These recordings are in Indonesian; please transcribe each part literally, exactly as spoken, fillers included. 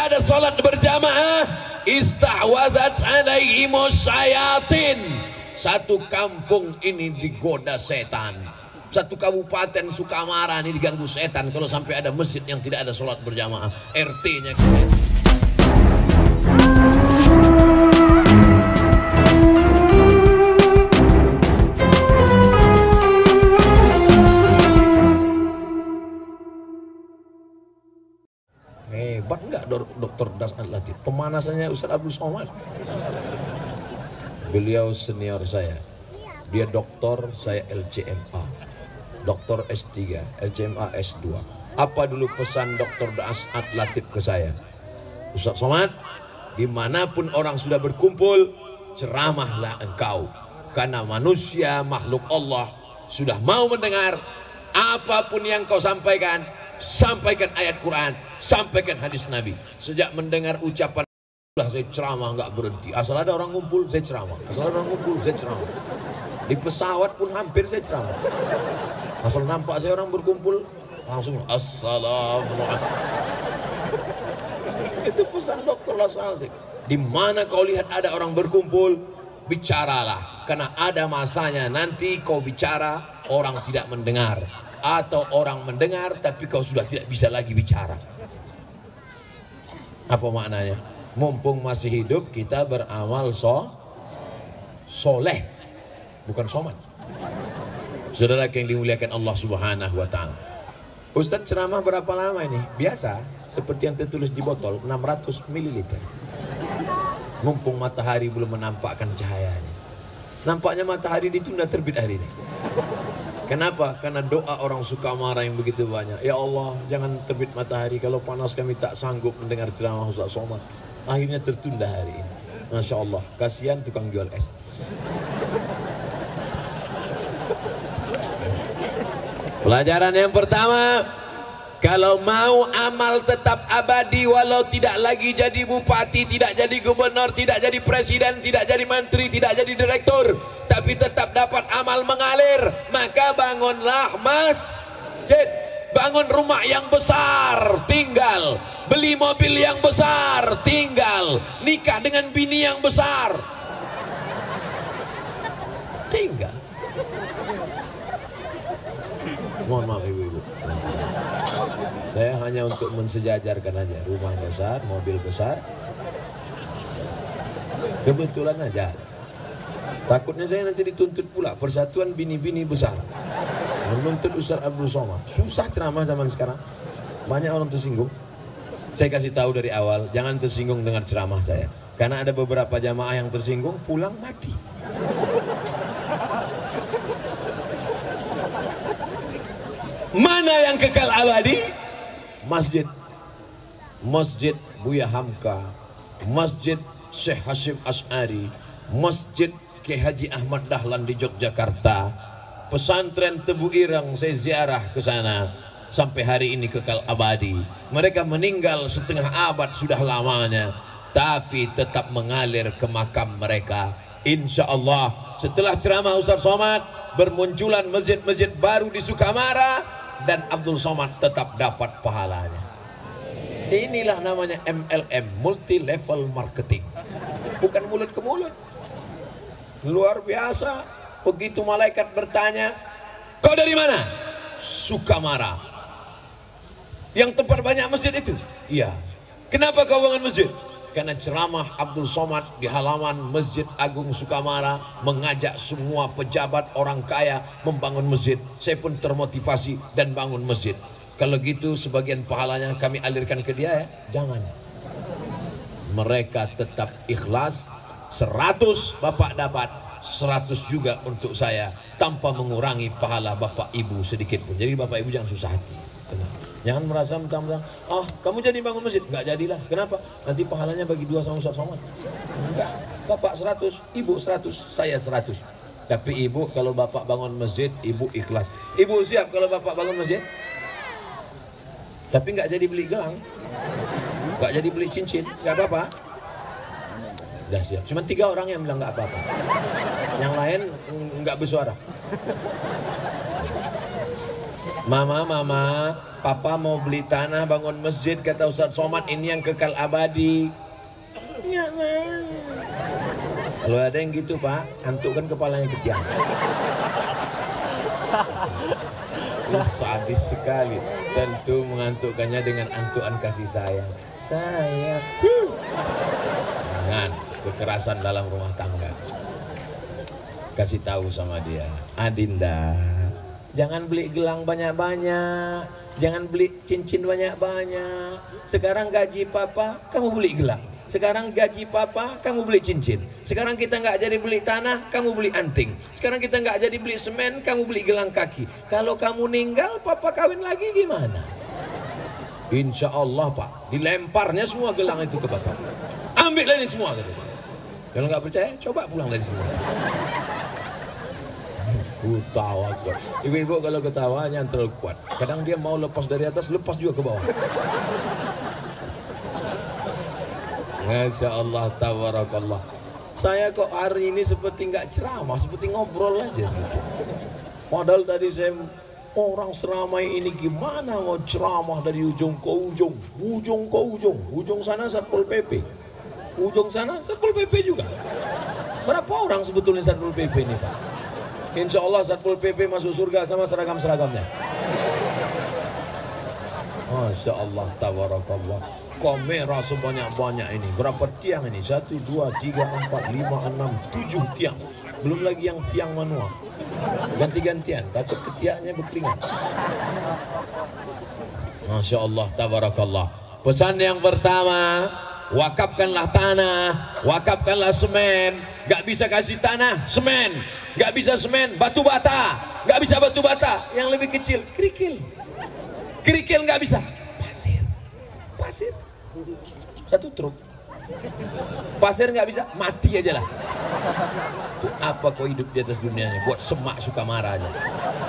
tidak ada sholat berjamaah, istahwazat alaihimus syayatin. Satu kampung ini digoda setan. Satu kabupaten Sukamara ini diganggu setan kalau sampai ada masjid yang tidak ada sholat berjamaah. R T-nya hebat nggak dokter Das Al-Latif? Pemanasannya Ustaz Abdul Somad. Beliau senior saya. Dia doktor, saya L C M A. Doktor S tiga, L C M A S dua. Apa dulu pesan dokter Das Al-Latif ke saya? Ustaz Somad, dimanapun orang sudah berkumpul, ceramahlah engkau. Karena manusia makhluk Allah sudah mau mendengar apapun yang kau sampaikan. Sampaikan ayat Quran, sampaikan hadis Nabi. Sejak mendengar ucapan lah saya ceramah nggak berhenti. Asal ada orang ngumpul saya ceramah. Asal ada orang ngumpul saya ceramah. Di pesawat pun hampir saya ceramah. Asal nampak saya orang berkumpul langsung assalamualaikum. Itu pesan dokter Al-Latif. Di mana kau lihat ada orang berkumpul, bicaralah. Karena ada masanya nanti kau bicara orang tidak mendengar. Atau orang mendengar tapi kau sudah tidak bisa lagi bicara. Apa maknanya? Mumpung masih hidup kita beramal so soleh, bukan somat. Saudara yang dimuliakan Allah Subhanahu wa taala. Ustaz ceramah berapa lama ini? Biasa, seperti yang tertulis di botol, enam ratus mililiter. Mumpung matahari belum menampakkan cahayanya. Nampaknya matahari ditunda terbit hari ini. Kenapa? Karena doa orang Sukamara yang begitu banyak. Ya Allah, jangan terbit matahari. Kalau panas kami tak sanggup mendengar ceramah Ustaz Somad. Akhirnya tertunda hari ini. Masya Allah, kasihan tukang jual es. Pelajaran yang pertama, kalau mau amal tetap abadi, walau tidak lagi jadi bupati, tidak jadi gubernur, tidak jadi presiden, tidak jadi menteri, tidak jadi direktur, tapi tetap dapat amal mengalir, maka bangunlah masjid, bangun rumah yang besar, tinggal, beli mobil yang besar, tinggal, nikah dengan bini yang besar, tinggal. Mohon maaf ibu-ibu, saya hanya untuk mensejajarkan aja, rumah besar, mobil besar, kebetulan aja. Takutnya saya nanti dituntut pula persatuan bini-bini besar, menuntut Ustaz Abdul Somad. Susah ceramah zaman sekarang, banyak orang tersinggung. Saya kasih tahu dari awal, jangan tersinggung dengan ceramah saya, karena ada beberapa jamaah yang tersinggung pulang mati. Mana yang kekal abadi? Masjid Masjid Buya Hamka, Masjid Syekh Hashim Ash'ari, Masjid Kiai Haji Ahmad Dahlan di Yogyakarta, pesantren Tebu Ireng saya ziarah ke sana, sampai hari ini kekal abadi. Mereka meninggal setengah abad sudah lamanya, tapi tetap mengalir ke makam mereka. Insya Allah setelah ceramah Ustaz Somad, bermunculan masjid-masjid baru di Sukamara, dan Abdul Somad tetap dapat pahalanya. Inilah namanya M L M, multi level marketing, bukan mulut ke mulut. Luar biasa. Begitu malaikat bertanya, kau dari mana? Sukamara. Yang tempat banyak masjid itu? Iya. Kenapa kau bangun masjid? Karena ceramah Abdul Somad di halaman Masjid Agung Sukamara mengajak semua pejabat orang kaya membangun masjid. Saya pun termotivasi dan bangun masjid. Kalau gitu sebagian pahalanya kami alirkan ke dia ya? Jangan. Mereka tetap ikhlas, seratus Bapak dapat, seratus juga untuk saya, tanpa mengurangi pahala Bapak Ibu sedikit pun. Jadi Bapak Ibu jangan susah hati. Tenang. Jangan merasa mentang-mentang, ah kamu jadi bangun masjid. Enggak jadilah. Kenapa? Nanti pahalanya bagi dua sama Ustaz Somad. Enggak. Bapak seratus, Ibu seratus, saya seratus. Tapi Ibu kalau Bapak bangun masjid, Ibu ikhlas. Ibu siap kalau Bapak bangun masjid? Tapi enggak jadi beli gelang, enggak jadi beli cincin, enggak apa-apa. Udah siap. Cuma tiga orang yang bilang enggak apa-apa. Yang lain enggak bersuara. Mama, mama, papa mau beli tanah bangun masjid, kata Ustaz Somad, ini yang kekal abadi. Nggak mau. Kalau ada yang gitu pak, antukkan kepalanya ke tiang. Lu sadis sekali. Tentu mengantukkannya dengan antukan kasih sayang. Sayang. Jangan kekerasan dalam rumah tangga. Kasih tahu sama dia, Adinda, jangan beli gelang banyak-banyak, jangan beli cincin banyak-banyak. Sekarang gaji papa, kamu beli gelang. Sekarang gaji papa, kamu beli cincin. Sekarang kita nggak jadi beli tanah, kamu beli anting. Sekarang kita nggak jadi beli semen, kamu beli gelang kaki. Kalau kamu ninggal, papa kawin lagi gimana? Insya Allah pak, dilemparnya semua gelang itu ke bapak. Ambil ini semua. Gitu. Kalau nggak percaya, coba pulang dari sini. Ketawa, ibu-ibu kalau ketawanya terlalu kuat. Kadang dia mau lepas dari atas, lepas juga ke bawah. Masya Allah, tabarakallah. Saya kok hari ini seperti nggak ceramah, seperti ngobrol aja sedikit. Padahal tadi saya, orang seramai ini gimana mau ceramah dari ujung ke ujung, ujung ke ujung, ujung sana Satpol P P, ujung sana Satpol P P juga. Berapa orang sebetulnya Satpol P P ini pak? Insya Allah Satpol P P masuk surga sama seragam-seragamnya. Masya Allah, tabarakallah. Kamera sebanyak-banyak ini. Berapa tiang ini? Satu, dua, tiga, empat, lima, enam, tujuh tiang. Belum lagi yang tiang manual. Ganti-gantian, takut ketiaknya berkeringat. Masya Allah, tabarakallah. Pesan yang pertama, wakafkanlah tanah, wakafkanlah semen. Gak bisa kasih tanah, semen. Gak bisa semen, batu bata. Gak bisa batu bata. Yang lebih kecil, kerikil. Kerikil gak bisa. Pasir. Pasir. Satu truk. Pasir nggak bisa, mati aja lah. Tuh, apa kau hidup di atas dunianya? Buat semak suka marah aja.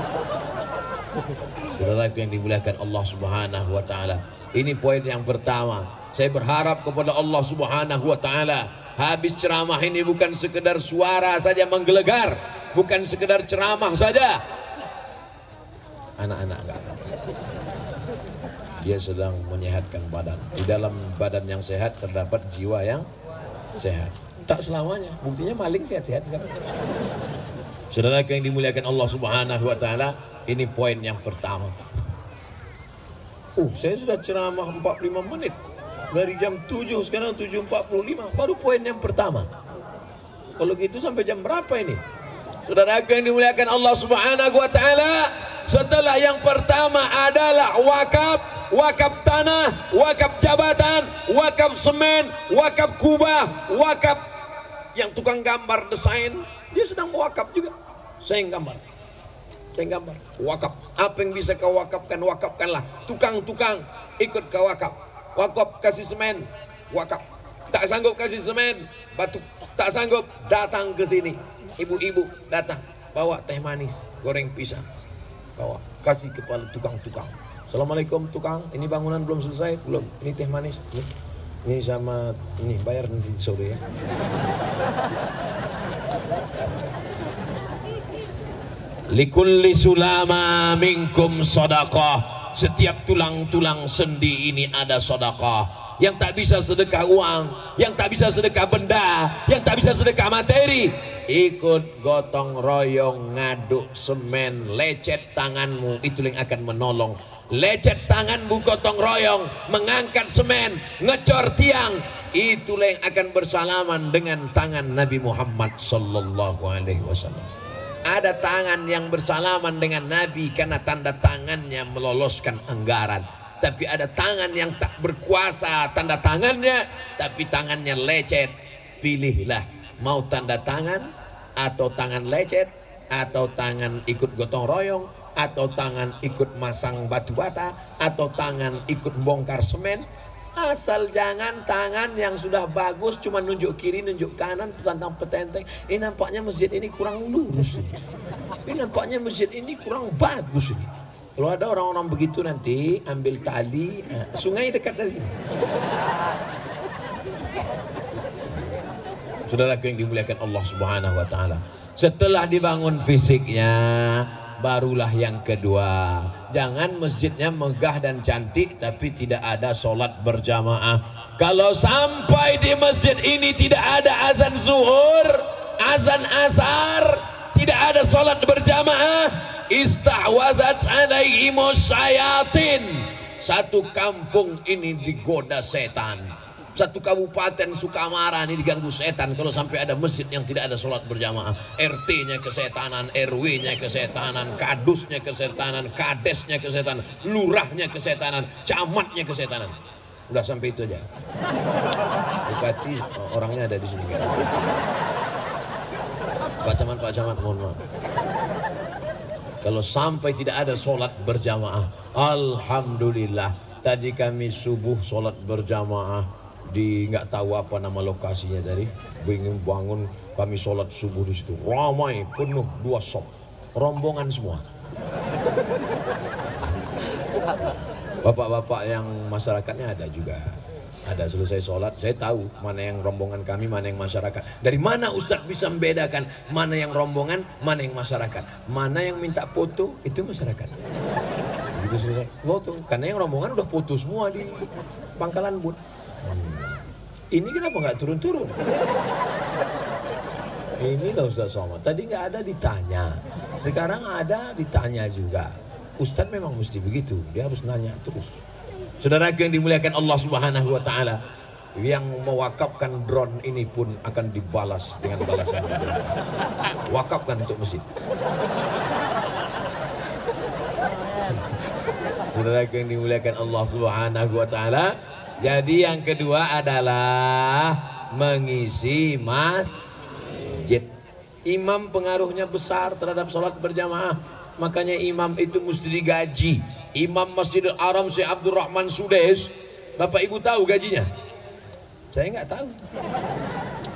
Saudaraku yang dimuliakan Allah Subhanahu wa taala. Ini poin yang pertama. Saya berharap kepada Allah Subhanahu wa taala, habis ceramah ini bukan sekedar suara saja menggelegar, bukan sekedar ceramah saja. Anak-anak enggak akan. Dia sedang menyehatkan badan. Di dalam badan yang sehat terdapat jiwa yang sehat. Tak selamanya. Buktinya maling sehat-sehat sekarang. Saudara yang dimuliakan Allah Subhanahu wa taala, ini poin yang pertama. Uh, saya sudah ceramah empat puluh lima menit. Dari jam tujuh sekarang tujuh empat puluh lima, baru poin yang pertama. Kalau gitu sampai jam berapa ini? Saudara yang dimuliakan Allah Subhanahu wa taala, setelah yang pertama adalah wakaf, wakaf tanah, wakaf jabatan, wakaf semen, wakaf kubah, wakaf yang tukang gambar desain, dia sedang wakaf juga. Saya yang gambar, saya yang gambar, wakaf. Apa yang bisa kau wakafkan, wakafkanlah. Tukang-tukang ikut kau wakaf, wakaf kasih semen, wakaf. Tak sanggup kasih semen, batu, tak sanggup, datang ke sini. Ibu-ibu datang, bawa teh manis, goreng pisang. Bawa, kasih kepala tukang-tukang. Assalamualaikum tukang, ini bangunan belum selesai? Belum, ini teh manis. Ini, ini sama, ini bayar nanti sore ya. Likulli sulama minkum sadaqah. Setiap tulang-tulang sendi ini ada sedekah. Yang tak bisa sedekah uang, yang tak bisa sedekah benda, yang tak bisa sedekah materi, ikut gotong royong ngaduk semen, lecet tanganmu, itu yang akan menolong. Lecet tanganmu gotong royong mengangkat semen, ngecor tiang, itulah yang akan bersalaman dengan tangan Nabi Muhammad sallallahu alaihi wasallam. Ada tangan yang bersalaman dengan Nabi karena tanda tangannya meloloskan anggaran. Tapi ada tangan yang tak berkuasa tanda tangannya, tapi tangannya lecet. Pilihlah, mau tanda tangan atau tangan lecet, atau tangan ikut gotong royong, atau tangan ikut masang batu bata, atau tangan ikut bongkar semen. Asal jangan tangan yang sudah bagus cuma nunjuk kiri, nunjuk kanan, petantang petenteng. Ini nampaknya masjid ini kurang lurus. Ini nampaknya masjid ini kurang bagus. Ini. Kalau ada orang-orang begitu nanti ambil tali, eh, sungai dekat dari sini. Saudara yang dimuliakan Allah Subhanahu wa taala. Setelah dibangun fisiknya, barulah yang kedua. Jangan masjidnya megah dan cantik tapi tidak ada sholat berjamaah. Kalau sampai di masjid ini tidak ada azan zuhur, azan asar, tidak ada sholat berjamaah, istahwazat alaihimus syayatin. Satu kampung ini digoda setan. Satu kabupaten Sukamara ini diganggu setan kalau sampai ada masjid yang tidak ada sholat berjamaah. R T-nya kesetanan, R W-nya kesetanan, kadusnya kesetanan, kadesnya kesetanan, lurahnya kesetanan, camatnya kesetanan. Udah sampai itu aja. Bupati orangnya ada di sini kan. Pak Camat, Pak Camat, mohon maaf. Kalau sampai tidak ada sholat berjamaah, alhamdulillah. Tadi kami subuh sholat berjamaah di nggak tahu apa nama lokasinya tadi, bingung bangun kami sholat subuh di situ, ramai penuh, dua sop, rombongan semua. Bapak-bapak yang masyarakatnya ada juga, ada. Selesai sholat saya tahu mana yang rombongan kami, mana yang masyarakat. Dari mana Ustadz bisa membedakan mana yang rombongan, mana yang masyarakat, mana yang minta foto itu masyarakat. Begitu selesai foto, karena yang rombongan udah foto semua di Pangkalan Bun. Hmm. Ini kenapa nggak turun-turun? Inilah Ustaz Somad. Tadi nggak ada ditanya, sekarang ada ditanya juga. Ustadz memang mesti begitu, dia harus nanya terus. Saudara yang dimuliakan Allah Subhanahu Wa Taala, yang mewakafkan drone ini pun akan dibalas dengan balasan. Wakafkan untuk masjid. Saudara yang dimuliakan Allah Subhanahu Wa Taala. Jadi yang kedua adalah mengisi masjid. Imam pengaruhnya besar terhadap sholat berjamaah. Makanya imam itu mesti digaji. Imam Masjidil Haram Syekh Abdul Rahman Sudes, Bapak Ibu tahu gajinya? Saya nggak tahu.